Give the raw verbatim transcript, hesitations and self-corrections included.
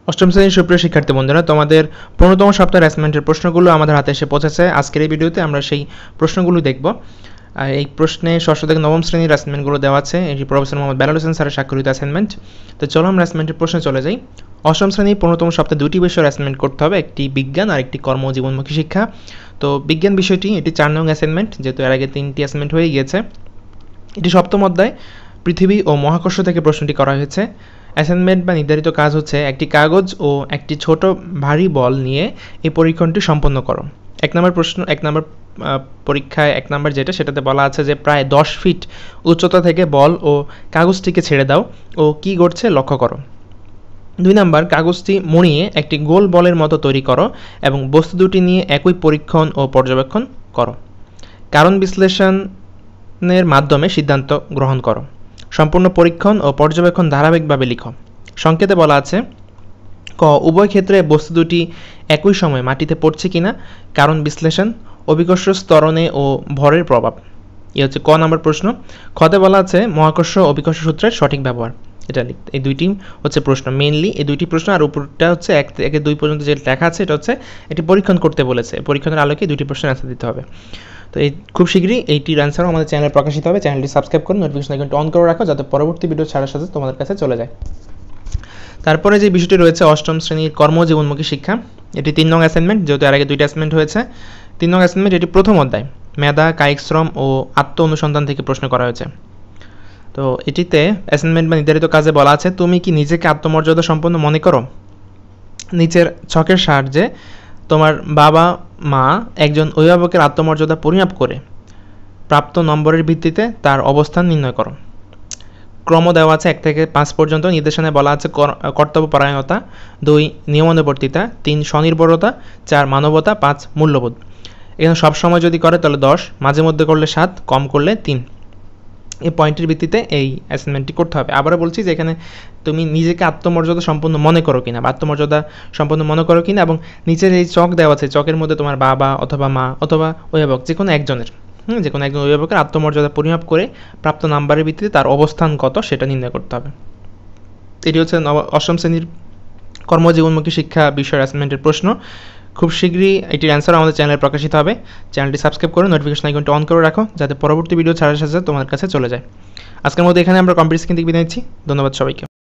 অষ্টম শ্রেণীর সুপ্রিয় শিক্ষার্থী বন্ধুরা, তোমাদের পনেরোতম সপ্তাহের অ্যাসাইনমেন্টের প্রশ্নগুলো আমাদের হাতে এসে পৌঁছেছে। আজকের এই ভিডিওতে আমরা সেই প্রশ্নগুলো দেখব। আর এই প্রশ্নে ষষ্ঠ থেকে নবম শ্রেণীর অ্যাসাইনমেন্টগুলো দেওয়া আছে। এটি প্রফেসর মোহাম্মদ বেলাল হোসেন স্যারের স্বাক্ষরিত অ্যাসাইনমেন্ট। তো চলো আমরা অ্যাসাইনমেন্টের প্রশ্নে চলে যাই। অষ্টম শ্রেণীর পনেরোতম সপ্তাহে দুটি বিষয়ের অ্যাসাইনমেন্ট করতে হবে, একটি বিজ্ঞান আর একটি কর্মজীবনমুখী শিক্ষা। তো বিজ্ঞান বিষয়টি এটি চার নং অ্যাসাইনমেন্ট, যেহেতু এর আগে তিনটি অ্যাসাইনমেন্ট হয়ে গিয়েছে। এটি সপ্তম অধ্যায় পৃথিবী ও মহাকর্ষ থেকে প্রশ্নটি করা হয়েছে। অ্যাসাইনমেন্ট বা নির্ধারিত কাজ হচ্ছে একটি কাগজ ও একটি ছোট ভারী বল নিয়ে এই পরীক্ষণটি সম্পন্ন করো। এক নম্বর প্রশ্ন এক নম্বর পরীক্ষায় এক নম্বর যেটা সেটাতে বলা আছে যে প্রায় দশ ফিট উচ্চতা থেকে বল ও কাগজটিকে ছেড়ে দাও ও কী ঘটছে লক্ষ্য করো। দুই নম্বর, কাগজটি মুড়িয়ে একটি গোল বলের মতো তৈরি করো এবং বস্তু দুটি নিয়ে একই পরীক্ষণ ও পর্যবেক্ষণ করো। কারণ বিশ্লেষণের মাধ্যমে সিদ্ধান্ত গ্রহণ করো। সম্পূর্ণ পরীক্ষণ ও পর্যবেক্ষণ ধারাবাহিকভাবে লিখো। সংকেতে বলা আছে ক, উভয় ক্ষেত্রে বস্তু দুটি একই সময়ে মাটিতে পড়ছে কিনা, কারণ বিশ্লেষণ, অভিকর্ষ ত্বরণে ও ভরের প্রভাব। এই হচ্ছে ক নম্বর প্রশ্ন। খতে বলা আছে মহাকর্ষ অভিকর্ষ সূত্রের সঠিক ব্যবহার। এটা লিখতে এই দুইটি হচ্ছে প্রশ্ন, মেইনলি এই দুইটি প্রশ্ন। আর উপরটা হচ্ছে এক থেকে দুই পর্যন্ত যে লেখা আছে এটা হচ্ছে এটি পরীক্ষণ করতে বলেছে। পরীক্ষণের আলোকে দুইটি প্রশ্নের অ্যান্সার দিতে হবে। তো এই খুব শীঘ্রই এইটির অ্যান্সারও আমাদের চ্যানেলে প্রকাশিত হবে। চ্যানেলটি সাবস্ক্রাইব করে নোটিফিকেশন আইকনটি অন করে রাখো, যাতে পরবর্তী ভিডিও ছাড়ার সাথে তোমাদের কাছে চলে যায়। তারপরে যে বিষয়টি রয়েছে অষ্টম শ্রেণীর কর্মজীবনমুখী শিক্ষা, এটি তিন নং অ্যাসাইনমেন্ট, যেহেতু এর আগে দুইটা অ্যাসাইনমেন্ট হয়েছে। তিন নং অ্যাসাইনমেন্ট এটি প্রথম অধ্যায় মেধা, কায়িক শ্রম ও আত্ম অনুসন্ধান থেকে প্রশ্ন করা হয়েছে। তো এটিতে অ্যাসাইনমেন্ট বা নির্ধারিত কাজে বলা আছে তুমি কি নিজেকে আত্মমর্যাদা সম্পন্ন মনে করো? নিচের ছকের সাহায্যে তোমার বাবা মা একজন অভিভাবকের আত্মমর্যাদা পরিমাপ করে প্রাপ্ত নম্বরের ভিত্তিতে তার অবস্থান নির্ণয় করো। ক্রম দেওয়া আছে এক থেকে পাঁচ পর্যন্ত। নির্দেশনায় বলা আছে কর্তব্যপরায়ণতা, দুই নিয়মানুবর্তিতা, তিন স্বনির্ভরতা, চার মানবতা, পাঁচ মূল্যবোধ। এখানে সবসময় যদি করে তাহলে দশ, মাঝে মধ্যে করলে সাত, কম করলে তিন। এই পয়েন্টের ভিত্তিতে এই অ্যাসাইনমেন্টটি করতে হবে। আবারও বলছি যে এখানে তুমি নিজেকে আত্মমর্যাদা সম্পন্ন মনে করো কিনা বা আত্মমর্যাদা সম্পন্ন মনে করো কিনা, এবং নিচের এই চক দেওয়া আছে, চকের মধ্যে তোমার বাবা অথবা মা অথবা অভিভাবক যে কোনো একজনের হুম যে কোনো একজন অভিভাবকের আত্মমর্যাদা পরিমাপ করে প্রাপ্ত নাম্বারের ভিত্তিতে তার অবস্থান কত সেটা নির্ণয় করতে হবে। এটি হচ্ছে অষ্টম শ্রেণীর কর্মজীবনমুখী শিক্ষা বিষয়ের অ্যাসাইনমেন্টের প্রশ্ন। খুব শীঘ্রই এটির অ্যান্সার আমাদের চ্যানেলে প্রকাশিত হবে। চ্যানেলটি সাবস্ক্রাইব করে নোটিফিকেশন আইকনটি অন করে রাখো, যাতে পরবর্তী ভিডিও ছাড়ার সাথে তোমার কাছে চলে যায়। আজকের মধ্যে এখানে আমরা কম্পিউটার স্ক্রিন থেকে বিদায় নিচ্ছি। ধন্যবাদ সবাইকে।